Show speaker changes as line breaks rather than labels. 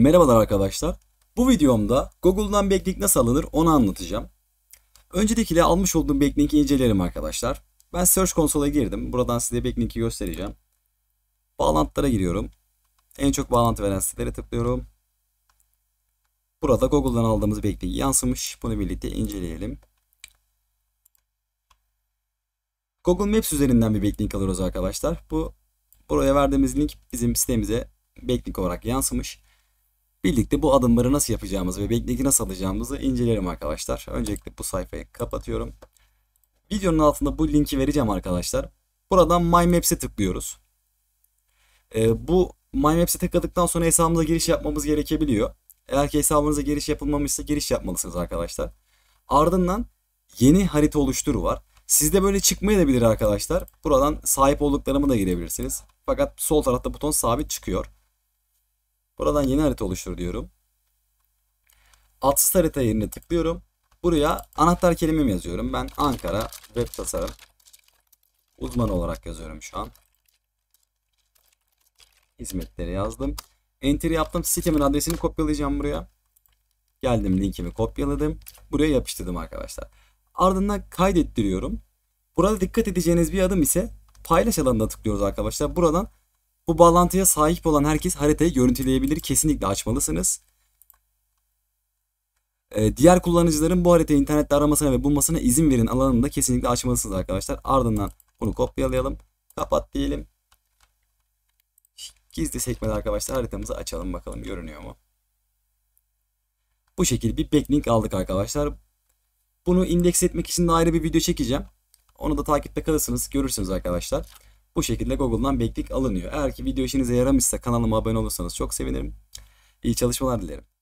Merhabalar arkadaşlar. Bu videomda Google'dan backlink nasıl alınır onu anlatacağım. Öncelikle almış olduğum backlink'i inceleyelim arkadaşlar. Ben Search Console'a girdim. Buradan size backlink'i göstereceğim. Bağlantılara giriyorum. En çok bağlantı veren sitelere tıklıyorum. Burada Google'dan aldığımız backlink yansımış. Bunu birlikte inceleyelim. Google Maps üzerinden bir backlink alıyoruz arkadaşlar. Buraya verdiğimiz link bizim sitemize backlink olarak yansımış. Birlikte bu adımları nasıl yapacağımızı ve backlink'i nasıl alacağımızı inceleyelim arkadaşlar. Öncelikle bu sayfayı kapatıyorum. Videonun altında bu linki vereceğim arkadaşlar. Buradan My Maps'e tıklıyoruz. Bu My Maps'e tıkladıktan sonra hesabımıza giriş yapmamız gerekebiliyor. Eğer ki hesabınıza giriş yapılmamışsa giriş yapmalısınız arkadaşlar. Ardından yeni harita oluştur var. Sizde böyle çıkmayabilir arkadaşlar. Buradan sahip olduklarımı da girebilirsiniz. Fakat sol tarafta buton sabit çıkıyor. Buradan yeni harita oluştur diyorum. Adsız harita yerine tıklıyorum. Buraya anahtar kelimemi yazıyorum. Ben Ankara web tasarım uzmanı olarak yazıyorum şu an. Hizmetleri yazdım. Enter yaptım. Sitemin adresini kopyalayacağım buraya. Geldim, linkimi kopyaladım. Buraya yapıştırdım arkadaşlar. Ardından kaydettiriyorum. Burada dikkat edeceğiniz bir adım ise paylaş alanına tıklıyoruz arkadaşlar. Buradan bu bağlantıya sahip olan herkes haritayı görüntüleyebilir. Kesinlikle açmalısınız. Diğer kullanıcıların bu haritayı internette aramasına ve bulmasına izin verin alanını da kesinlikle açmalısınız arkadaşlar. Ardından bunu kopyalayalım. Kapat diyelim. Gizli sekmede arkadaşlar haritamızı açalım bakalım görünüyor mu? Bu şekilde bir backlink aldık arkadaşlar. Bunu indeks etmek için de ayrı bir video çekeceğim. Onu da takipte kalırsınız, görürsünüz arkadaşlar. Bu şekilde Google'dan backlink alınıyor. Eğer ki video işinize yaramışsa kanalıma abone olursanız çok sevinirim. İyi çalışmalar dilerim.